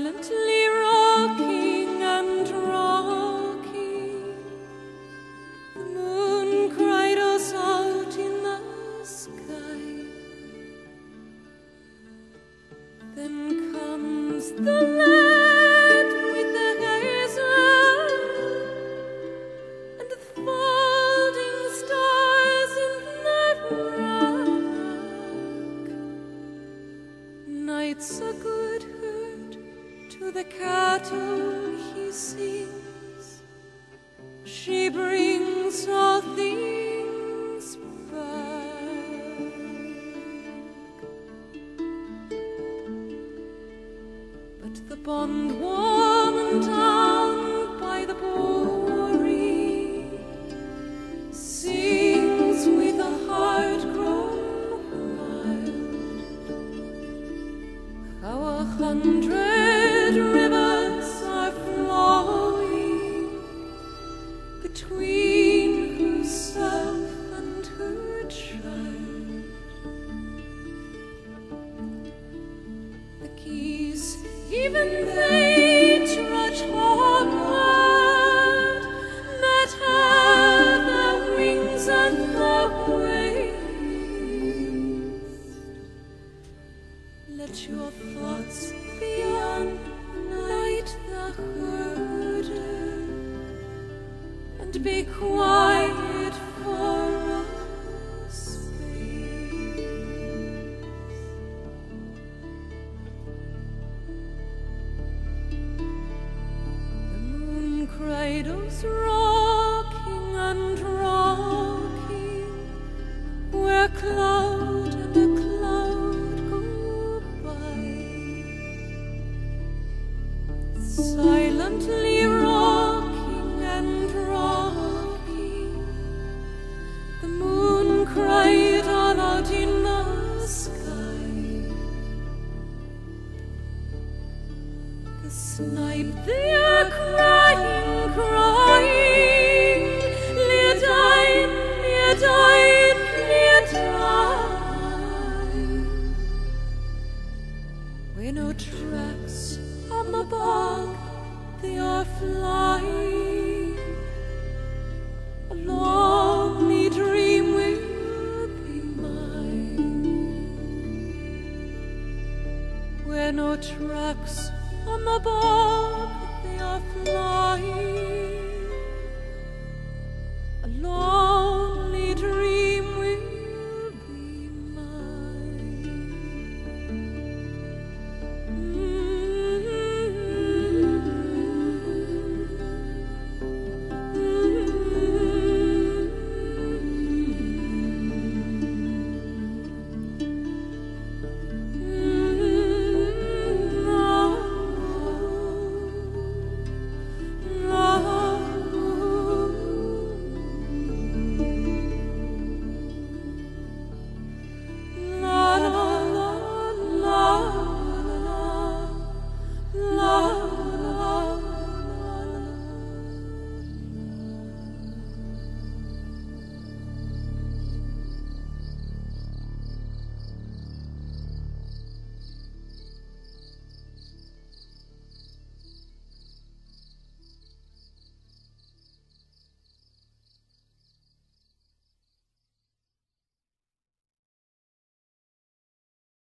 silently rocking and rocking. The moon cradles out in the sky. Then comes the lad with the hazel and the folding stars in the rack. Night's a good herd, to the cattle he sings. She brings all things back. But the bondwoman down by the brewery sings with a heart grown wild, how 100 rivers are flowing between herself and her child. The geese, even they trudge homeward, that have their wings and their ways. Let your thoughts be on Night the herder, and be quiet for a space. The moon cradles rocking and rocking, where cloud and a cloud go by. Silently rocking and rocking, the moon cradle out in the sky. The snipe, they are crying, crying, Leerdijn, Leerdijn, Leerdijn. Where no tracks on the bog, they are flying. A lonely dream will be mine. Where no tracks on the bog, they are flying.